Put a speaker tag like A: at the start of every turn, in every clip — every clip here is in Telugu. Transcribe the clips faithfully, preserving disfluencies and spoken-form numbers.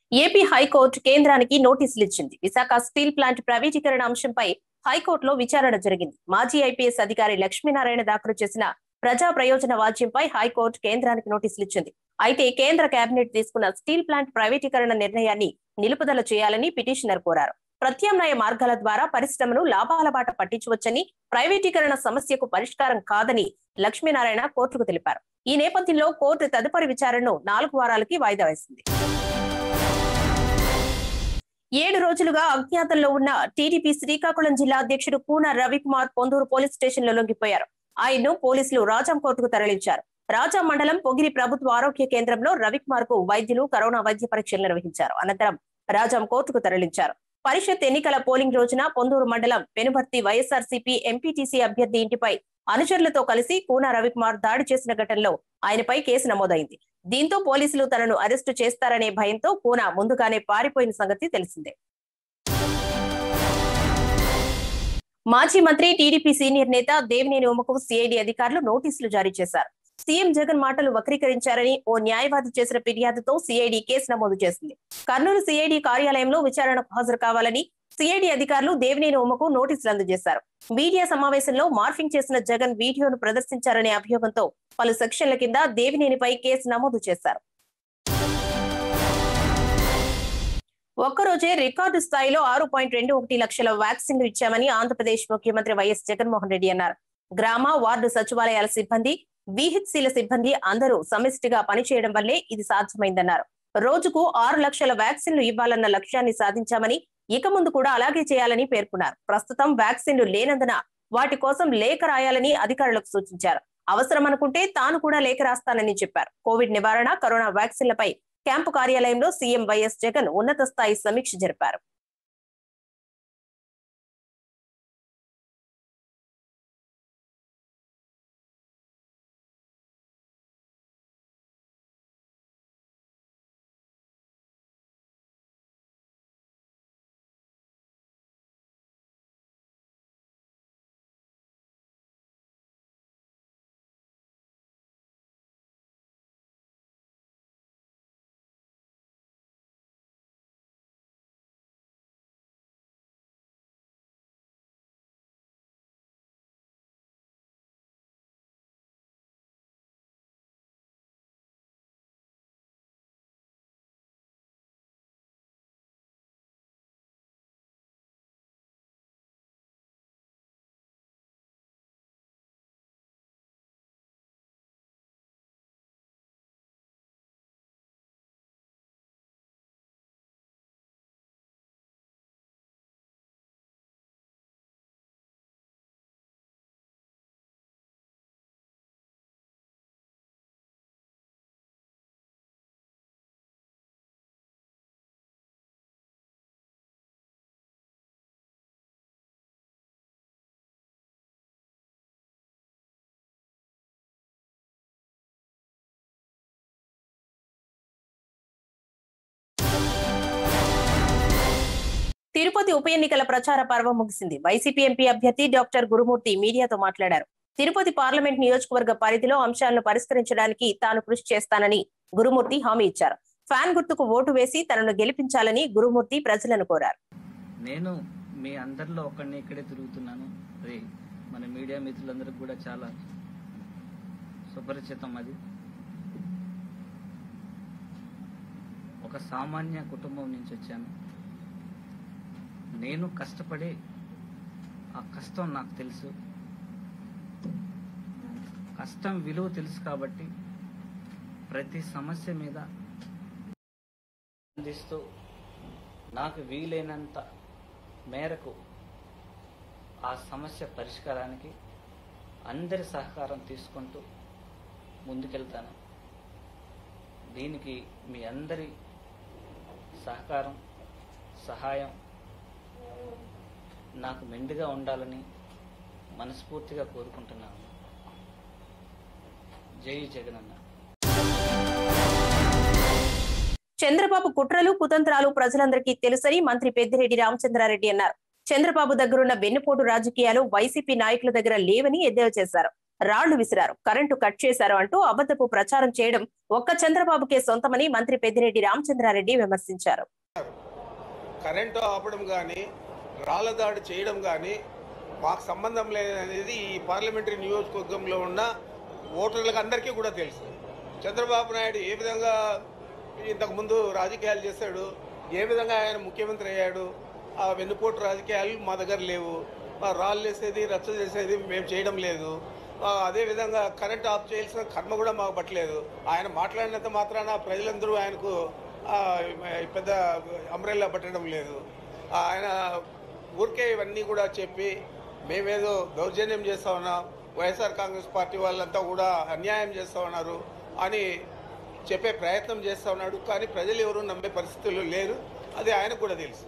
A: ఏపీ హైకోర్టు కేంద్రానికి నోటీసులు ఇచ్చింది. విశాఖ స్టీల్ ప్లాంట్ ప్రైవేటీకరణ అంశంపై హైకోర్టులో విచారణ జరిగింది. మాజీ ఐపీఎస్ అధికారి లక్ష్మీనారాయణ దాఖలు చేసిన ప్రజా ప్రయోజన వాజ్యంపై హైకోర్టు కేంద్రానికి నోటీసులు ఇచ్చింది. అయితే కేంద్ర కేబినెట్ తీసుకున్న స్టీల్ ప్లాంట్ ప్రైవేటీకరణ నిర్ణయాన్ని నిలుపుదల చేయాలని పిటిషనర్ కోరారు. ప్రత్యామ్నాయ మార్గాల ద్వారా పరిశ్రమను లాభాల బాట పట్టించవచ్చని, ప్రైవేటీకరణ సమస్యకు పరిష్కారం కాదని లక్ష్మీనారాయణ కోర్టుకు తెలిపారు. ఈ నేపథ్యంలో కోర్టు తదుపరి విచారణను నాలుగు వారాలకి వాయిదా వేసింది. ఏడు రోజులుగా అజ్ఞాతంలో ఉన్న టీడీపీ శ్రీకాకుళం జిల్లా అధ్యక్షుడు కూన రవికుమార్ పొందూరు పోలీస్ స్టేషన్ లో లొంగిపోయారు. ఆయన్ను పోలీసులు రాజాం కోర్టుకు తరలించారు. రాజాం మండలం పొగిరి ప్రభుత్వ ఆరోగ్య కేంద్రంలో రవికుమార్ కు వైద్యులు కరోనా వైద్య పరీక్షలు నిర్వహించారు. అనంతరం రాజాం కోర్టుకు తరలించారు. పరిషత్ ఎన్నికల పోలింగ్ రోజున పొందూరు మండలం పెనుబర్తి వైఎస్ఆర్సీపీ ఎంపీటీసీ అభ్యర్థి ఇంటిపై అనుచరులతో కలిసి కూన రవికుమార్ దాడి చేసిన ఘటనలో ఆయనపై కేసు నమోదైంది. దీంతో పోలీసులు తనను అరెస్టు చేస్తారనే భయంతో కూన ముందుగానే పారిపోయిన సంగతి తెలిసిందే. మాజీ మంత్రి టీడీపీ సీనియర్ నేత దేవినేని ఉమకు సిఐడి అధికారులు నోటీసులు జారీ చేశారు. సీఎం జగన్ మాటలు వక్రీకరించారని ఓ న్యాయవాది చేసిన ఫిర్యాదుతో సిఐడి కేసు నమోదు చేసింది. కర్నూలు సిఐడి కార్యాలయంలో విచారణకు హాజరు కావాలని సిఐడి అధికారులు దేవినేని ఉమకు నోటీసులు అందజేశారు. మీడియా సమావేశంలో మార్ఫింగ్ చేసిన జగన్ వీడియోను ప్రదర్శించారనే అభియోగంతో పలు సెక్షన్ల కింద దేవినేనిపై కేసు నమోదు చేశారు. ఒక్కరోజే రికార్డు స్థాయిలో ఆరు పాయింట్ రెండు ఒకటి లక్షల వ్యాక్సిన్లు ఇచ్చామని ఆంధ్రప్రదేశ్ ముఖ్యమంత్రి వైఎస్ జగన్మోహన్ రెడ్డి అన్నారు. గ్రామ వార్డు సచివాలయాల సిబ్బంది, విహెచ్సిల సిబ్బంది అందరూ సమిష్టిగా పనిచేయడం వల్లే ఇది సాధ్యమైందన్నారు. రోజుకు ఆరు లక్షల వ్యాక్సిన్లు ఇవ్వాలన్న లక్ష్యాన్ని సాధించామని, ఇక ముందు కూడా అలాగే చేయాలని పేర్కొన్నారు. ప్రస్తుతం వ్యాక్సిన్లు లేనందున వాటి కోసం లేఖ రాయాలని అధికారులకు సూచించారు. అవసరం అనుకుంటే తాను కూడా లేఖ రాస్తానని చెప్పారు. కోవిడ్ నివారణ, కరోనా వ్యాక్సిన్లపై క్యాంపు కార్యాలయంలో సీఎం వైఎస్ జగన్ ఉన్నత స్థాయి సమీక్ష జరిపారు. తిరుపతి ఉప ఎన్నికల ప్రచార పర్వం ముగిసింది. వైసీపీ ఎంపీ అభ్యర్థి డాక్టర్ గురుమూర్తి మీడియాతో మాట్లాడారు. తిరుపతి పార్లమెంట్ నియోజకవర్గ పరిధిలో అంశాలను పరిష్కరించడానికి తాను కృషి చేస్తానని గురుమూర్తి హామీ ఇచ్చారు. ఫ్యాన్ గుర్తుకు ఓటు వేసి తనను గెలిపించాలని గురుమూర్తి ప్రజలను కోరారు.
B: నేను మీ అందరిలో ఒకరిని ఇక్కడే తిరుగుతున్నాను. అది మన మీడియా మిత్రులందరికీ కూడా చాలా సుపరిచితం. అది ఒక సామాన్య కుటుంబం నుంచి వచ్చాను. నేను కష్టపడి ఆ కష్టం నాకు తెలుసు, కష్టం విలువ తెలుసు కాబట్టి ప్రతి సమస్య మీద అందిస్తూ నాకు వీలైనంత మేరకు ఆ సమస్య పరిష్కారానికి అందరి సహకారం తీసుకుంటూ ముందుకెళ్తాను. దీనికి మీ అందరి సహకారం, సహాయం నాకు మెండుగా ఉండాలని మనస్ఫూర్తిగా కోరుకుంటున్నాను. జై జగనన్న.
A: చంద్రబాబు కుట్రలు, కుతంత్రాలు ప్రజలందరికీ తెలుసని మంత్రి పెద్దిరెడ్డి రామచంద్రారెడ్డి అన్నారు. చంద్రబాబు దగ్గరున్న వెన్నుపోటు రాజకీయాలు వైసీపీ నాయకుల దగ్గర లేవని ఎద్దేవా చేశారు. రాళ్లు విసిరారు, కరెంటు కట్ చేశారు అంటూ అబద్ధపు ప్రచారం చేయడం ఒక్క చంద్రబాబుకే సొంతమని మంత్రి పెద్దిరెడ్డి రామచంద్రారెడ్డి విమర్శించారు.
C: కరెంటు ఆపడం కానీ రాళ్ల దాడి చేయడం కానీ మాకు సంబంధం లేదనేది ఈ పార్లమెంటరీ నియోజకవర్గంలో ఉన్న ఓటర్లకు అందరికీ కూడా తెలుసు. చంద్రబాబు నాయుడు ఏ విధంగా ఇంతకుముందు రాజకీయాలు చేశాడు, ఏ విధంగా ఆయన ముఖ్యమంత్రి అయ్యాడు, ఆ వెన్నుపోటు రాజకీయాలు మా దగ్గర లేవు. రాళ్ళు వేసేది రచ్చ చేసేది మేము చేయడం లేదు. అదేవిధంగా కరెంట్ ఆఫ్ చేయాల్సిన కర్మ కూడా మాకు పట్టలేదు. ఆయన మాట్లాడినంత మాత్రాన ప్రజలందరూ ఆయనకు పెద్ద అంబ్రెల్లా పట్టడం లేదు. ఆయన ఊరికే ఇవన్నీ కూడా చెప్పి మేమేదో దౌర్జన్యం చేస్తా ఉన్నాం, వైఎస్ఆర్ కాంగ్రెస్ పార్టీ వాళ్ళంతా కూడా అన్యాయం చేస్తూ ఉన్నారు అని చెప్పే ప్రయత్నం చేస్తూ ఉన్నాడు. కానీ ప్రజలు ఎవరు నమ్మే పరిస్థితుల్లో లేరు, అది ఆయనకు కూడా తెలుసు.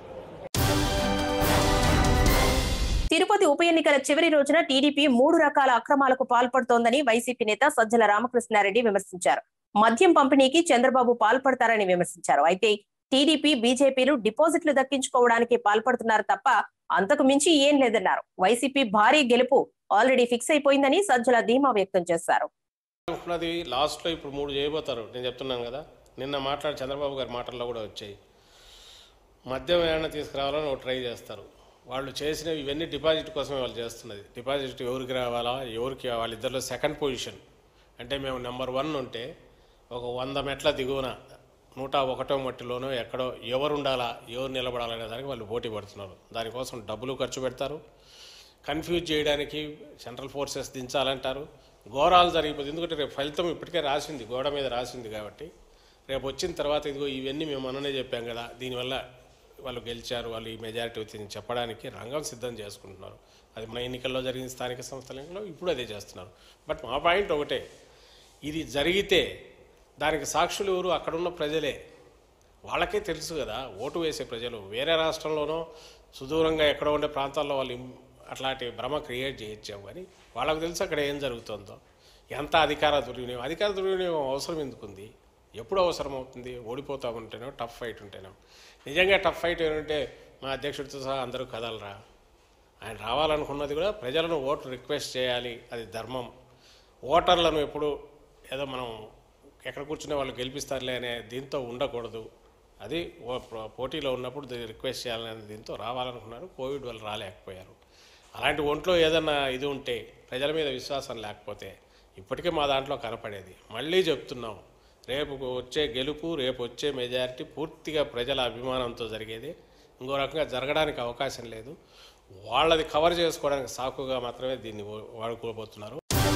A: తిరుపతి ఉప ఎన్నికల చివరి రోజున టీడీపీ మూడు రకాల అక్రమాలకు పాల్పడుతోందని వైసీపీ నేత సజ్జల రామకృష్ణారెడ్డి విమర్శించారు. మద్యం పంపిణీకి చంద్రబాబు పాల్పడతారని విమర్శించారు. అయితే టీడీపీ, బీజేపీలు డిపాజిట్లు దక్కించుకోవడానికి పాల్పడుతున్నారు తప్ప అంతకు మించి ఏం లేదన్నారు. వైసీపీ భారీ గెలుపు ఆల్రెడీ ఫిక్స్ అయిపోయిందని సజ్జల ధీమా వ్యక్తం చేశారు.
D: లాస్ట్ లో ఇప్పుడు మూడు చేయబోతారు, నేను చెప్తున్నాను కదా. నిన్న మాట్లాడి చంద్రబాబు గారి మాటల్లో కూడా వచ్చాయి. మద్యం ఏమైనా తీసుకురావాలని ఒక ట్రై చేస్తారు. వాళ్ళు చేసినవి ఇవన్నీ డిపాజిట్ కోసమే వాళ్ళు చేస్తున్నది. డిపాజిట్ ఎవరికి రావాలా, ఎవరికి వాళ్ళిద్దరిలో సెకండ్ పొజిషన్ అంటే మేము నెంబర్ వన్ ఉంటే ఒక వంద మెట్ల దిగువన నూట ఒకటో మట్టిలోనో ఎక్కడో ఎవరు ఉండాలా, ఎవరు నిలబడాలనే దానికి వాళ్ళు పోటీ పడుతున్నారు. దానికోసం డబ్బులు ఖర్చు పెడతారు. కన్ఫ్యూజ్ చేయడానికి సెంట్రల్ ఫోర్సెస్ దించాలంటారు. ఘోరాలు జరిగిపోతుంది. ఎందుకంటే రేపు ఫలితం ఇప్పటికే రాసింది, గోడ మీద రాసింది. కాబట్టి రేపు వచ్చిన తర్వాత ఇదిగో ఇవన్నీ మేము మననే చెప్పాం కదా, దీనివల్ల వాళ్ళు గెలిచారు, వాళ్ళు ఈ మెజారిటీ వచ్చింది చెప్పడానికి రంగం సిద్ధం చేసుకుంటున్నారు. అది మన ఎన్నికల్లో జరిగిన స్థానిక సంస్థల ఎన్నికల్లో ఇప్పుడు అదే చేస్తున్నారు. బట్ మా పాయింట్ ఒకటే, ఇది జరిగితే దానికి సాక్షులు ఎవరు? అక్కడున్న ప్రజలే. వాళ్ళకే తెలుసు కదా, ఓటు వేసే ప్రజలు. వేరే రాష్ట్రంలోనో సుదూరంగా ఎక్కడో ఉండే ప్రాంతాల్లో వాళ్ళు అట్లాంటి భ్రమ క్రియేట్ చేయొచ్చాము. కానీ వాళ్ళకు తెలుసు అక్కడ ఏం జరుగుతుందో. ఎంత అధికార దుర్వినియోగం, అధికార దుర్వినియోగం అవసరం ఎందుకుంది? ఎప్పుడు అవసరం అవుతుంది? ఓడిపోతామంటేనో, టఫ్ ఫైట్ ఉంటేనో. నిజంగా టఫ్ ఫైట్ ఏంటంటే మా అధ్యక్షుడితో సహా అందరూ కదలరా. ఆయన రావాలనుకున్నది కూడా ప్రజలను ఓటు రిక్వెస్ట్ చేయాలి, అది ధర్మం. ఓటర్లను ఎప్పుడు ఏదో మనం ఎక్కడ కూర్చునే వాళ్ళు గెలిపిస్తారులే అనే దీంతో ఉండకూడదు. అది పోటీలో ఉన్నప్పుడు రిక్వెస్ట్ చేయాలనే దీంతో రావాలనుకున్నారు. కోవిడ్ వల్ల రాలేకపోయారు. అలాంటి ఒంట్లో ఏదన్నా ఇది ఉంటే, ప్రజల మీద విశ్వాసం లేకపోతే ఇప్పటికే మా దాంట్లో కనపడేది. మళ్ళీ చెప్తున్నాం, రేపు వచ్చే గెలుపు, రేపు వచ్చే మెజారిటీ పూర్తిగా ప్రజల అభిమానంతో జరిగేది. ఇంకో రకంగా జరగడానికి అవకాశం లేదు. వాళ్ళది కవర్ చేసుకోవడానికి సాకుగా మాత్రమే దీన్ని వాడుకోబోతున్నారు.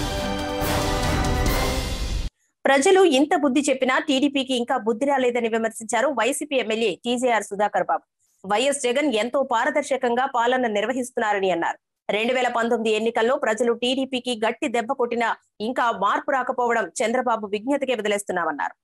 A: ప్రజలు ఇంత బుద్ధి చెప్పినా టీడీపీకి ఇంకా బుద్ధి రాలేదని విమర్శించారు YCP MLA TJR Sudhakar Babu. YS Jagan ఎంతో పారదర్శకంగా పాలన నిర్వహిస్తున్నారని అన్నారు. రెండు వేల పంతొమ్మిది ఎన్నికల్లో ప్రజలు టీడీపీకి గట్టి దెబ్బ కొట్టినా ఇంకా మార్పు రాకపోవడం చంద్రబాబు విజ్ఞతకే వదిలేస్తున్నామన్నారు.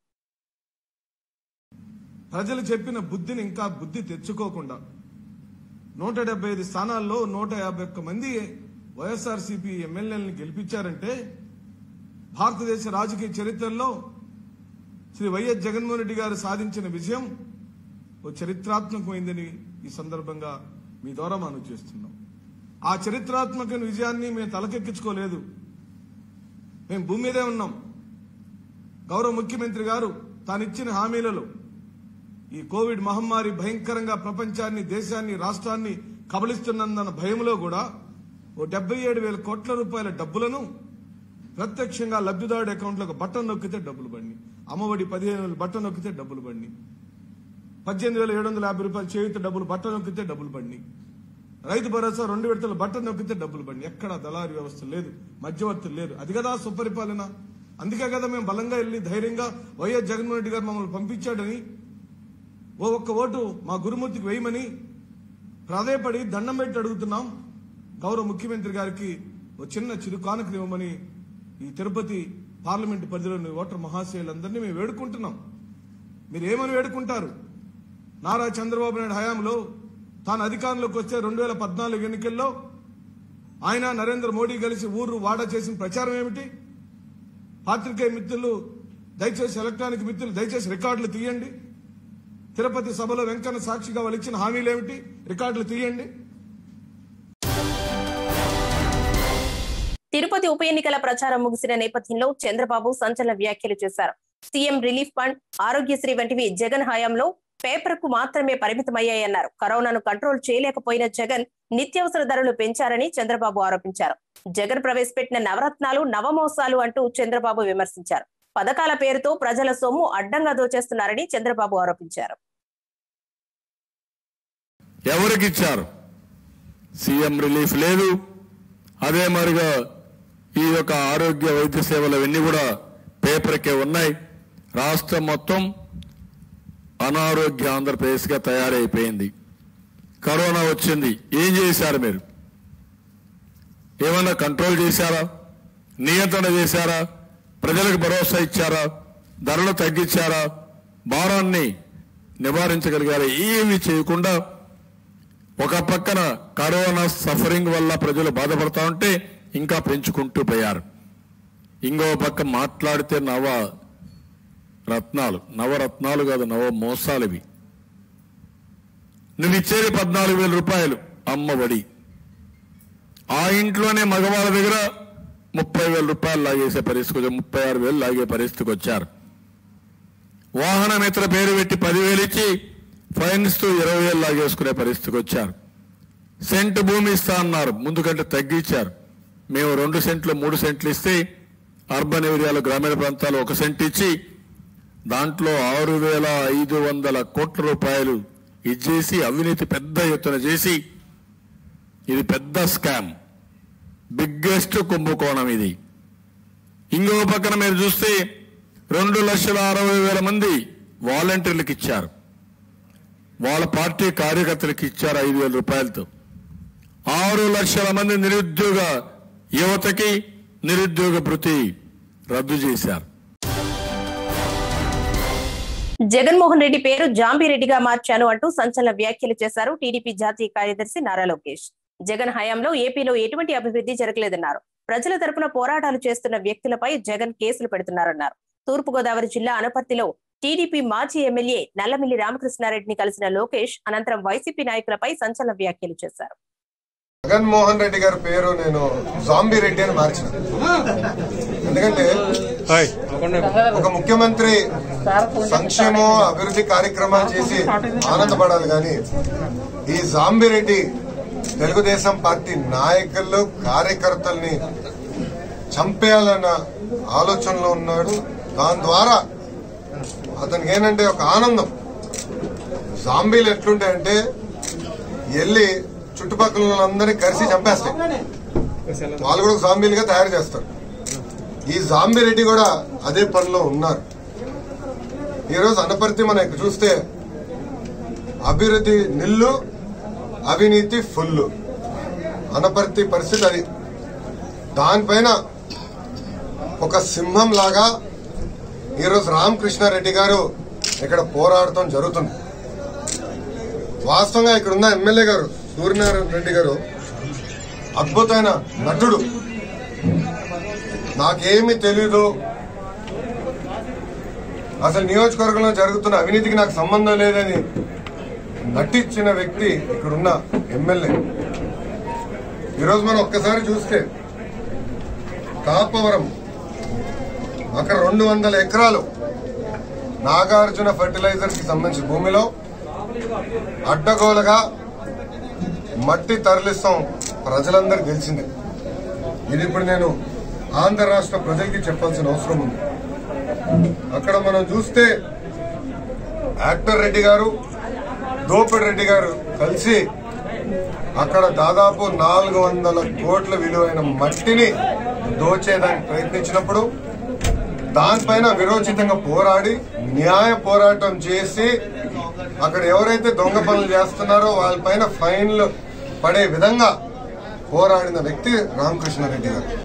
E: ప్రజలు చెప్పిన బుద్ధిని ఇంకా బుద్ధి తెచ్చుకోకుండా నూట డెబ్బై ఐదు స్థానాల్లో నూట యాభై ఒక్క మంది వైఎస్ఆర్సీపీ ఎమ్మెల్యేలను గెలిపించారంటే భారతదేశ రాజకీయ చరిత్రలో శ్రీ వైఎస్ జగన్మోహన్ రెడ్డి గారు సాధించిన విజయం ఓ చరిత్రాత్మకమైందని ఈ సందర్భంగా మీ ద్వారా మనం చేస్తున్నాం. ఆ చరిత్రాత్మక విజయాన్ని మేము తలకెక్కించుకోలేదు. మేము భూమి మీదే ఉన్నాం. గౌరవ ముఖ్యమంత్రి గారు తానిచ్చిన హామీలలో ఈ కోవిడ్ మహమ్మారి భయంకరంగా ప్రపంచాన్ని, దేశాన్ని, రాష్ట్రాన్ని కబలిస్తున్నందన్న భయంలో కూడా ఓ డెబ్బై ఏడు వేల కోట్ల రూపాయల డబ్బులను ప్రత్యక్షంగా లబ్ధిదారుడి అకౌంట్లకు బట్టన్ నొక్కితే డబ్బులు పడినాయి. అమ్మఒడి పదిహేను వేలు బట్టన్ నొక్కితే డబ్బులు పడినాయి. పద్దెనిమిది వేల ఏడు వందల యాభై రూపాయలు చేయుత డబ్బులు బట్టన్ నొక్కితే డబ్బులు పడినాయి. రైతు భరోసా రెండు విడతలు బట్టన్ నొక్కితే డబ్బులు పడినాయి. ఎక్కడ దళారీ వ్యవస్థ లేదు, మధ్యవర్తులు లేదు. అది కదా సుపరిపాలన. అందుకే కదా మేము బలంగా వెళ్ళి ధైర్యంగా వైఎస్ జగన్మోహన్ రెడ్డి గారు మమ్మల్ని పంపించాడని ఓ ఒక్క ఓటు మా గురుమూర్తికి వేయమని ప్రాధేయపడి దండం పెట్టి అడుగుతున్నాం. గౌరవ ముఖ్యమంత్రి గారికి ఓ చిన్న చిరు కానుకనివ్వమని ఈ తిరుపతి పార్లమెంటు పరిధిలోని ఓటర్ మహాశయులందరినీ మేము వేడుకుంటున్నాం. మీరు ఏమని వేడుకుంటారు? నారా చంద్రబాబు నాయుడు హయాంలో తాను అధికారంలోకి వస్తే రెండు వేల పద్నాలుగు ఎన్నికల్లో ఆయన నరేంద్ర మోడీ కలిసి ఊరు వాడ చేసిన ప్రచారం ఏమిటి? పాత్రికేయ మిత్రులు దయచేసి, ఎలక్ట్రానిక్ మిత్రులు దయచేసి రికార్డులు తీయండి. తిరుపతి సభలో వెంకన్న సాక్షిగా వాళ్ళు ఇచ్చిన హామీలు ఏమిటి? రికార్డులు తీయండి.
A: తిరుపతి ఉప ఎన్నికల ప్రచారం ముగిసిన నేపథ్యంలో చంద్రబాబు సంచలన వ్యాఖ్యలు చేశారు. సీఎం రిలీఫ్ ఫండ్, ఆరోగ్యశ్రీ వంటివి జగన్ హయాంలో పేపర్ కు మాత్రమే పరిమితమయ్యాయన్నారు. కరోనాను కంట్రోల్ చేయలేకపోయిన జగన్ నిత్యావసర ధరలు పెంచారని చంద్రబాబు ఆరోపించారు. జగన్ ప్రవేశపెట్టిన నవరత్నాలు నవమోసాలు అంటూ చంద్రబాబు విమర్శించారు. పథకాల పేరుతో ప్రజల సొమ్ము అడ్డంగా దోచేస్తున్నారని చంద్రబాబు ఆరోపించారు.
F: ఎవరికిచ్చారు? సీఎం రిలీఫ్ లేదు. అదే మరిగా ఈ యొక్క ఆరోగ్య వైద్య సేవలు అవన్నీ కూడా పేపర్కే ఉన్నాయి. రాష్ట్రం మొత్తం అనారోగ్య ఆంధ్రప్రదేశ్గా తయారైపోయింది. కరోనా వచ్చింది. ఏం చేశారు మీరు? ఏమన్నా కంట్రోల్ చేశారా? నియంత్రణ చేశారా? ప్రజలకు భరోసా ఇచ్చారా? ధరలు తగ్గించారా? భారాన్ని నివారించగలిగారా? ఏమీ చేయకుండా ఒక పక్కన కరోనా సఫరింగ్ వల్ల ప్రజలు బాధపడతా ఉంటే ఇంకా పెంచుకుంటూ పోయారు. ఇంకో పక్క మాట్లాడితే నవ రత్నాలు, నవరత్నాలు కాదు, నవ మోసాలు ఇవి. నువ్వు ఇచ్చేది పద్నాలుగు వేల రూపాయలు అమ్మ ఒడి. ఆ ఇంట్లోనే మగవాళ్ళ దగ్గర ముప్పై వేల రూపాయలు లాగేసే పరిస్థితికి వచ్చారు. ముప్పై ఆరు వేలు లాగే పరిస్థితికి వచ్చారు. వాహన మిత్ర పేరు పెట్టి పదివేలు ఇచ్చి ఫైన్స్ తో ఇరవై వేలు లాగేసుకునే పరిస్థితికి వచ్చారు. సెంటు భూమి ఇస్తా అన్నారు, ముందు కంటే తగ్గించారు. మేము రెండు సెంట్లు మూడు సెంట్లు ఇస్తే అర్బన్ ఏరియాలో గ్రామీణ ప్రాంతాలు ఒక సెంట్ ఇచ్చి దాంట్లో ఆరు వేల ఐదు వందల కోట్ల రూపాయలు ఇచ్చేసి అవినీతి పెద్ద ఎత్తున చేసి ఇది పెద్ద స్కామ్, బిగ్గెస్ట్ కుంభకోణం ఇది. ఇంకో పక్కన మీరు చూస్తే రెండు లక్షల అరవై వేల మంది వాలంటీర్లకు ఇచ్చారు. వాళ్ళ పార్టీ కార్యకర్తలకు ఇచ్చారు ఐదు వేల రూపాయలతో. ఆరు లక్షల మంది నిరుద్యోగ యువతకి నిరుద్యోగ భృతి రద్దు చేశారు.
A: జగన్మోహన్ రెడ్డి పేరు జాంబిరెడ్డిగా మార్చాను అంటూ సంచలన వ్యాఖ్యలు చేశారు టీడీపీ జాతీయ కార్యదర్శి నారా లోకేష్. జగన్ హయాంలో ఏపీలో ఎటువంటి అభివృద్ధి జరగలేదన్నారు. ప్రజల తరపున పోరాటాలు చేస్తున్న వ్యక్తులపై జగన్ కేసులు పెడుతున్నారన్నారు. తూర్పుగోదావరి జిల్లా అనపర్తిలో టీడీపీ మాజీ ఎమ్మెల్యే నల్లమిల్లి రామకృష్ణారెడ్డిని కలిసిన లోకేష్ అనంతరం వైసీపీ నాయకులపై సంచలన వ్యాఖ్యలు చేశారు.
G: జగన్మోహన్ రెడ్డి గారి పేరు నేను జాంబీ రెడ్డి అని మార్చిన. ఎందుకంటే ఒక ముఖ్యమంత్రి సంక్షేమం అభివృద్ధి కార్యక్రమాలు చేసి ఆనందపడాలి కానీ ఈ జాంబీ రెడ్డి తెలుగుదేశం పార్టీ నాయకులు కార్యకర్తల్ని చంపేయాలన్న ఆలోచనలో ఉన్నాడు. దాని ద్వారా అతనికి ఏంటంటే ఒక ఆనందం. జాంబీలు ఎట్లుంటాయంటే వెళ్ళి చుట్టుపక్కల అందరినీ కలిసి చంపేస్తాయి. వాళ్ళు కూడా జాంబీలుగా తయారు చేస్తారు. ఈ జాంబీ రెడ్డి కూడా అదే పనిలో ఉన్నారు. ఈరోజు అనపర్తి మనం ఇక్కడ చూస్తే అభివృద్ధి నిల్లు, అవినీతి ఫుల్లు. అనపర్తి పరిస్థితి అది. దానిపైన ఒక సింహం లాగా ఈరోజు రామకృష్ణారెడ్డి గారు ఇక్కడ పోరాడటం జరుగుతుంది. వాస్తవంగా ఇక్కడ ఉన్న ఎమ్మెల్యే గారు సూర్యనారాయణ రెడ్డి గారు అద్భుతమైన నటుడు. నాకేమీ తెలీదు, అసలు నియోజకవర్గంలో జరుగుతున్న అవినీతికి నాకు సంబంధం లేదని నటించిన వ్యక్తి ఇక్కడున్న ఎమ్మెల్యే. ఈరోజు మనం ఒక్కసారి చూస్తే కాపవరం అక్కడ రెండు వందల ఎకరాలు నాగార్జున ఫర్టిలైజర్స్ కి సంబంధించిన భూమిలో అడ్డగోలుగా మట్టి తరలిస్తాం ప్రజలందరూ తెలిసిందే. ఇది ఇప్పుడు నేను ఆంధ్ర రాష్ట్ర ప్రజలకి చెప్పాల్సిన అవసరం ఉంది. అక్కడ మనం చూస్తే యాక్టర్ రెడ్డి గారు, దోపిడి రెడ్డి గారు కలిసి అక్కడ దాదాపు నాలుగు వందల కోట్ల విలువైన మట్టిని దోచేదానికి ప్రయత్నించినప్పుడు దానిపైన విరోచితంగా పోరాడి న్యాయ పోరాటం చేసి అక్కడ ఎవరైతే దొంగ పనులు చేస్తున్నారో వాళ్ళపైన ఫైన్లు పడే విధంగా పోరాడిన వ్యక్తి రామకృష్ణారెడ్డి గారు.